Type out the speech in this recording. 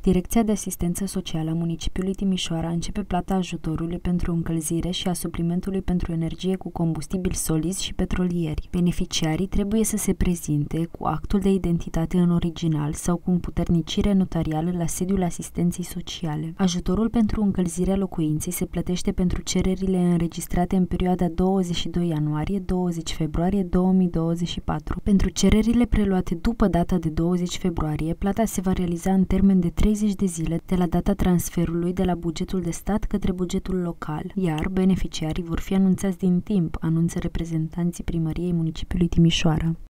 Direcția de Asistență Socială a municipiului Timișoara începe plata ajutorului pentru încălzire și a suplimentului pentru energie cu combustibili solizi și petrolieri. Beneficiarii trebuie să se prezinte cu actul de identitate în original sau cu împuternicire notarială la sediul asistenței sociale. Ajutorul pentru încălzirea locuinței se plătește pentru cererile înregistrate în perioada 22 ianuarie-20 februarie 2024. Pentru cererile preluate după data de 20 februarie, plata se va realiza în termen de 30 de zile de la data transferului de la bugetul de stat către bugetul local, iar beneficiarii vor fi anunțați din timp, anunță reprezentanții Primăriei Municipiului Timișoara.